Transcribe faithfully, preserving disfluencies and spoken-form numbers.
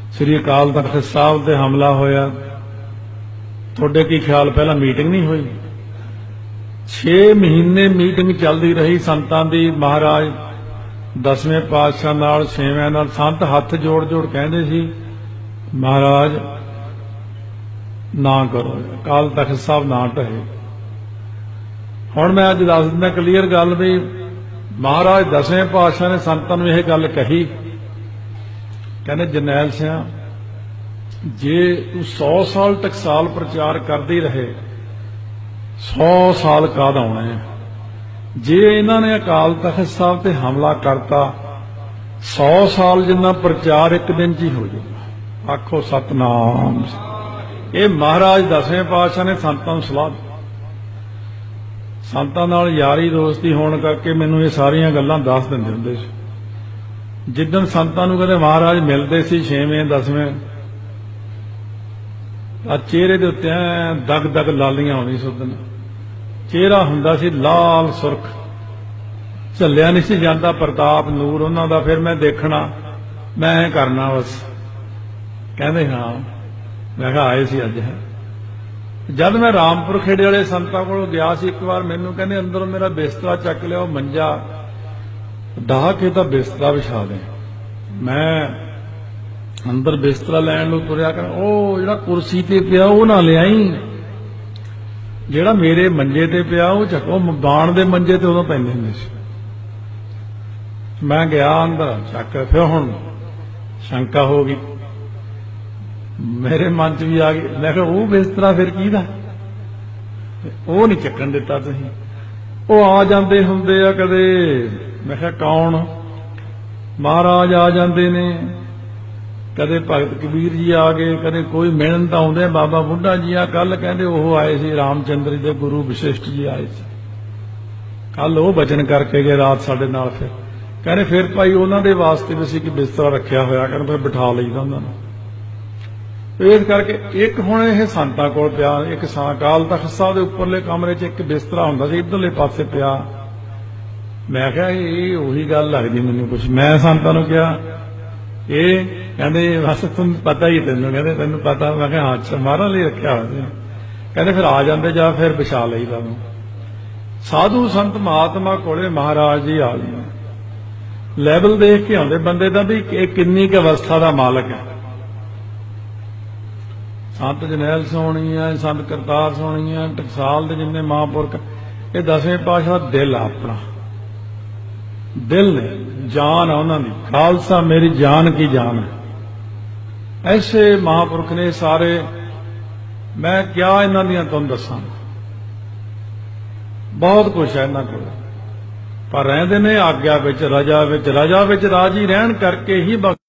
श्री अकाल तख्त साहब ते हमला होया, थोड़े की ख्याल पहला मीटिंग नहीं हुई? छे महीने मीटिंग चलती रही संतां दी। महाराज दसवें पातशाह नाल छेवें नाल संत हथ जोड़ जोड़ कहंदे सी महाराज ना करो, अकाल तख्त साहब ना ढहे। हुण मैं अज दस दिना क्लीयर गल भी महाराज दसवें पातशाह ने संतां नूं यह गल कही, कहने जरनैल सिंह जे तू सौ साल टकसाल प्रचार करते रहे, सौ साल काद आउणा है। जे इन्हां ने अकाल तख्त साहब ते हमला करता, सौ साल जिन्ना प्रचार एक दिन च ही हो जाएगा। आखो सतनाम। ये महाराज दसवें पातशाह ने संतां नूं सलाह दी। संतां नाल यारी दोस्ती होण करके मैनूं ये सारियां गल्लां दस दिंदे हुंदे सी। जिद्दन संतां नूं कदे महाराज मिलदे सी छेवें दसवें, आ चेहरे दे उत्ते दग दग लालियां आउंदी सी। उदन चेहरा हुंदा सी लाल सुरख, झल्लिया नहीं सी जांदा प्रताप नूर उन्हां दा। फिर मैं देखना, मैं करना बस। कहंदे हाँ, मैं कहा आए सी अज है। जद मैं रामपुर खेड़े वाले संतां कोल गया सी एक बार, मैनूं कहंदे अंदरों मेरा बिस्तरा चक लिया, मंजा डाह के तां बिस्तरा विछा दे। मैं अंदर बिस्तरा लैण नूं तुरिया कर, ओ जिहड़ा कुर्सी ते पिया वो ना लियाई, जिहड़ा मेरे मंजे ते पिया वो चको। बाण दे मंजे ते उदों पैंदे हुंदे सी। मैं गया अंदर चक, फिर हुण शंका हो गई मेरे मन च भी आ गई। मैं कहा वो बिस्तरा फिर किहदा? वो नहीं चक्कन दिता तुसीं, वो आ जांदे हुंदे आ कदे। मैं कहा कौन? महाराज आ जांदे ने, कदे भगत कबीर जी आ गए, कदे कोई मिलण तां आउंदे बाबा बुढ़ा जी आ। कल कहंदे ओह आए सी रामचंद्र जी दे गुरु वशिष्ठ जी आए सी, कल वो बचन करके गए रात साडे नाल। फिर कहने फिर भाई उन्हां दे वास्ते भी असीं कि बिस्तरा रखिया होया, कहंदे फिर बिठा लईदा उन्हां नूं। इस करके एक हुण इह संतां कोल पिया, एक अकाल तख्त साहब दे उपरले कमरे च एक बिस्तरा हुंदा सी, इधरले पासे पिया। मैं कहा ये उही गल लगदी मैनूं कुछ। मैं संतां नूं कहा ये कहंदे बस तुम पता ही तैनूं, कहंदे तैनूं पता? मैं कहा अच्छा महाराज लिए रखिया होया। कहंदे फिर आ जांदे जा, फिर बिछा लईदा। साधु संत महात्मा कोले महाराज जी आ गए, लैवल देख के आउंदे बंदे दा भी किन्नी क अवस्था दा मालक है। संत जरनैल सिंह होनी है, संत करतार सिंह होनी है, टकसाल दे जिन्ने महापुरख, ये दसवें पातशाह दिल आ अपना, दिल ने जान है उन्हां दी। खालसा मेरी जान की जान है। ऐसे महापुरख ने सारे, मैं क्या इन्हां दियां तुहानूं दसां, बहुत कुछ है इन्हां कोल, पर रहिंदे ने आग्या विच रजा विच। रजा विच राजी रहण करके ही